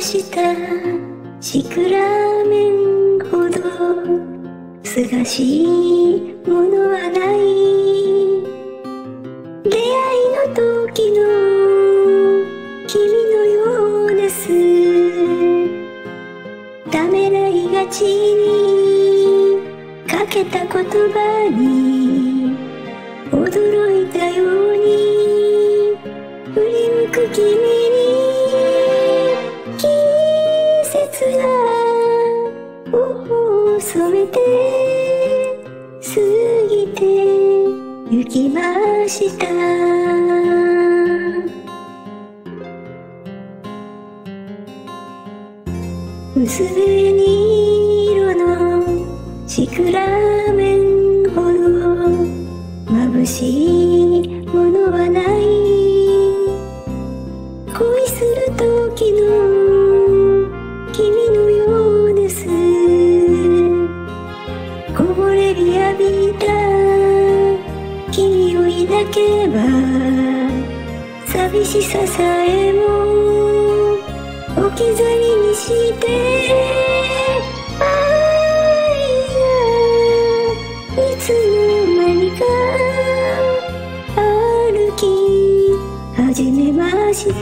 したシクラメンほどすがしいものはない。出会いの時の君のようです。ためらいがちにかけた言葉に驚いたように振り向く君に季節が頬を染めて過ぎて行きました。薄紅色のシクラメンほど眩しいものはない。恋する時の君のようです。こぼれ日浴びた君を抱けば寂しささえも置き去りにして愛がいつの間にか歩き始めました。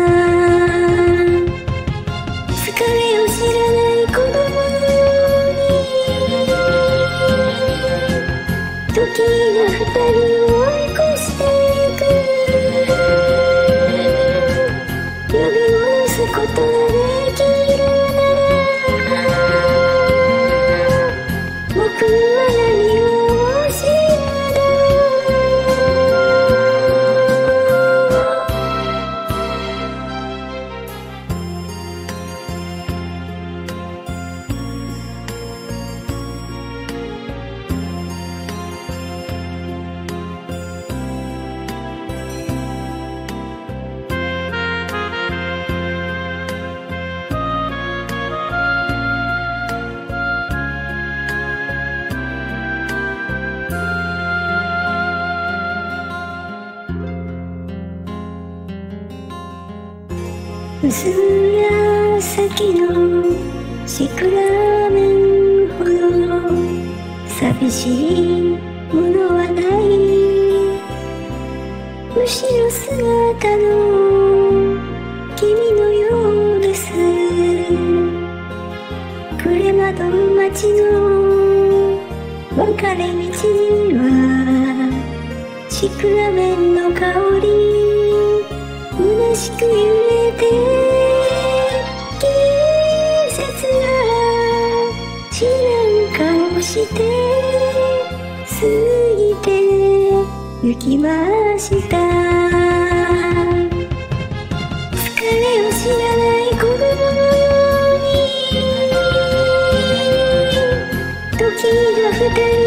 疲れを知らない子供のように時が二人を追い越してゆく。呼び戻すことができるなら僕は何を教えるだ薄紫のシクラメンほど寂しいものはない。後ろ姿の君のようです。暮れ惑う街の分かれ道にはシクラメンの香り虚しく揺れて季節が知らん顔して過ぎて行きました。疲れを知らない子供のように時が二人